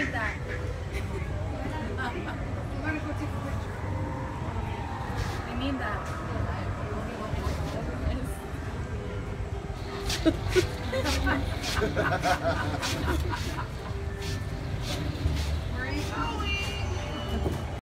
mean that. You want to go take a I mean that. picture? Where are you going?